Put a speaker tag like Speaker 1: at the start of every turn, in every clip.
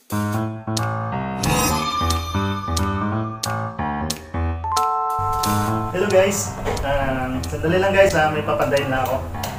Speaker 1: Hello guys, sandali lang guys, may papandayin na ako.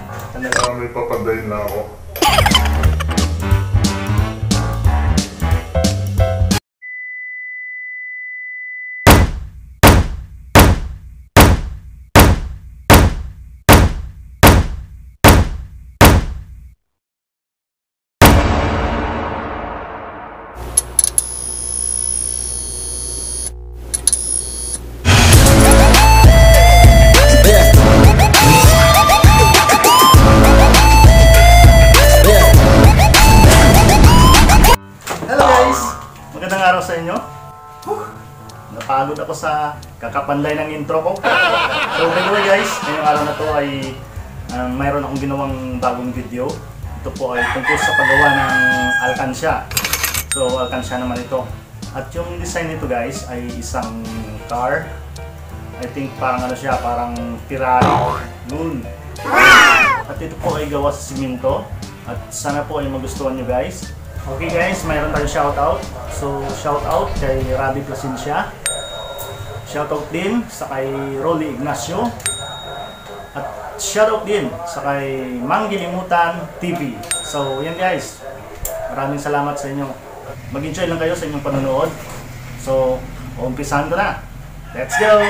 Speaker 1: Magandang araw sa inyo. Napagod ako sa kakapanlay ng intro ko. So by the way guys, ngayong araw na to ay mayroon akong ginawang bagong video. Ito po ay tungkol sa paggawa ng alkansya. So alkansya naman ito. At yung design nito guys ay isang car. I think parang ano siya, parang Ferrari. Noon. At ito po ay gawa sa Semento. At sana po ay magustuhan nyo guys. Okay guys, mayroon tayong shoutout. So shoutout kay Rabi Plasencia. Shoutout din sa kay Rolly Ignacio. At shoutout din sa kay Manggilimutan TV. So yan guys, maraming salamat sa inyo. Mag-enjoy lang kayo sa inyong panonood. So umpisahan ko na. Let's go!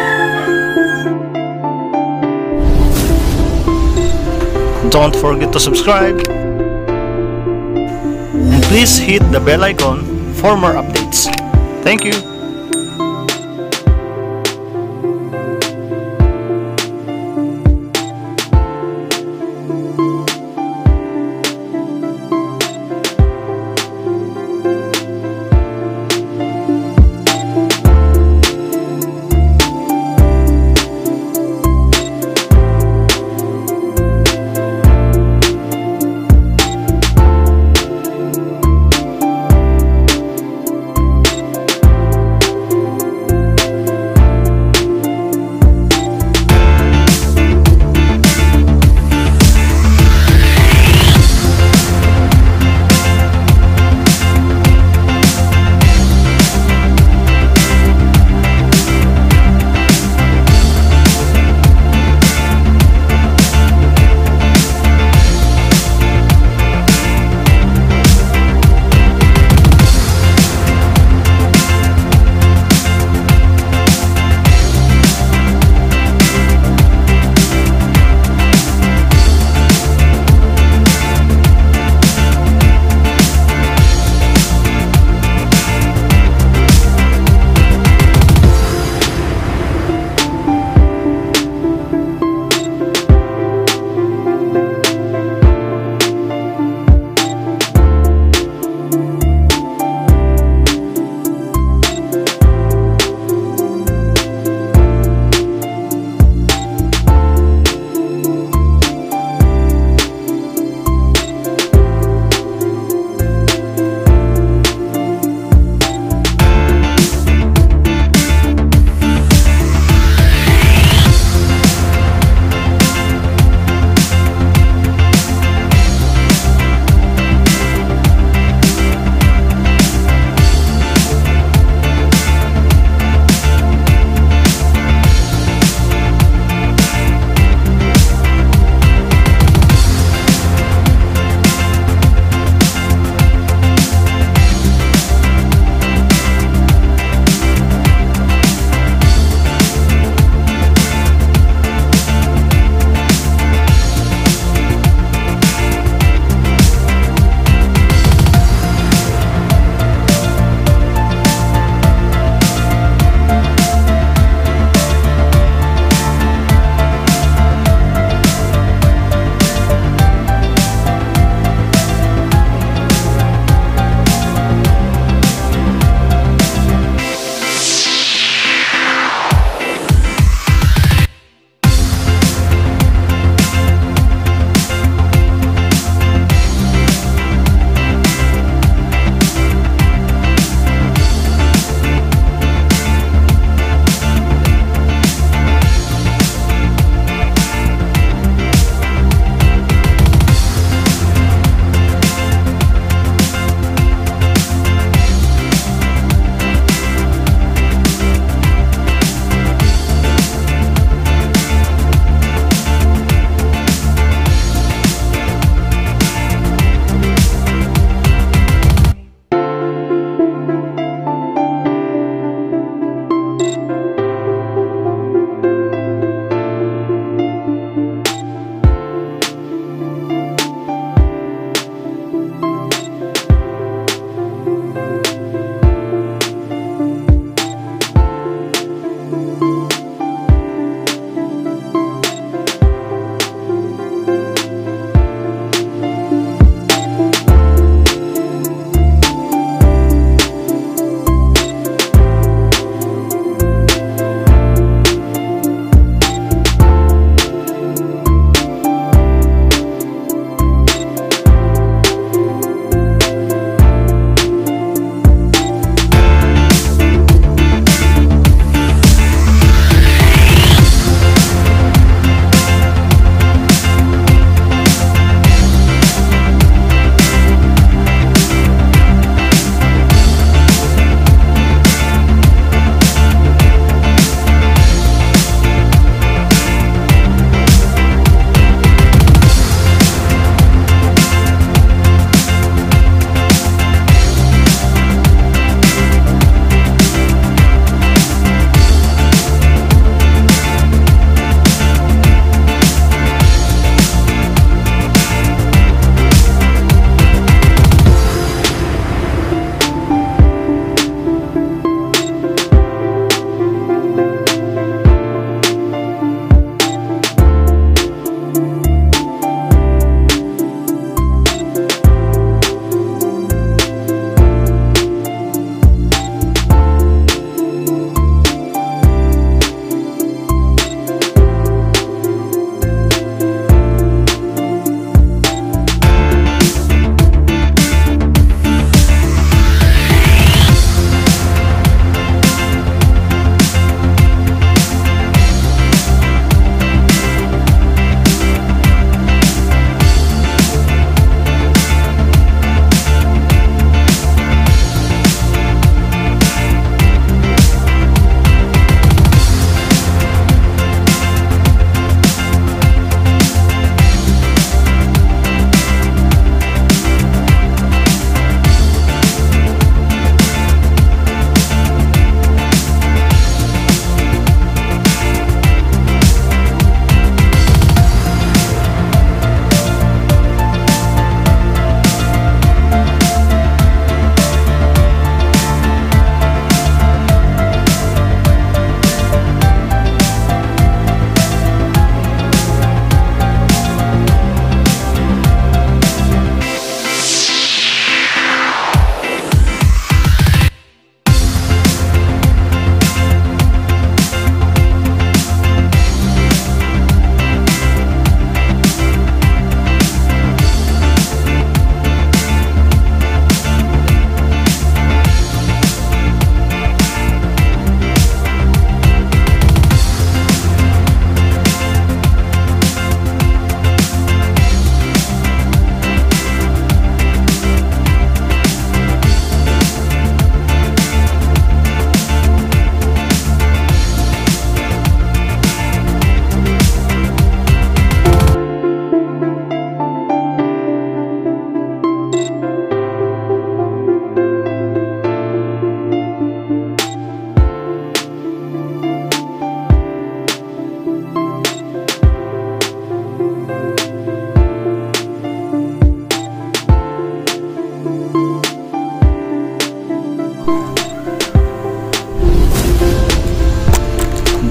Speaker 1: Don't forget to subscribe. Please hit the bell icon for more updates. Thank you.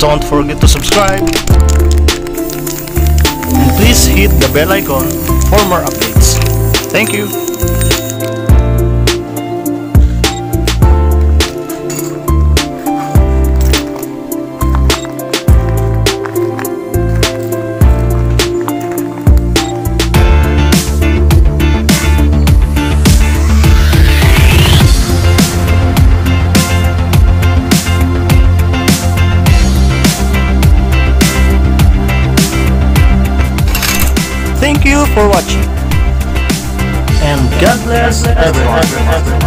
Speaker 1: don't forget to subscribe. And please hit the bell icon for more updates. Thank you. Thank you for watching, and God bless everyone.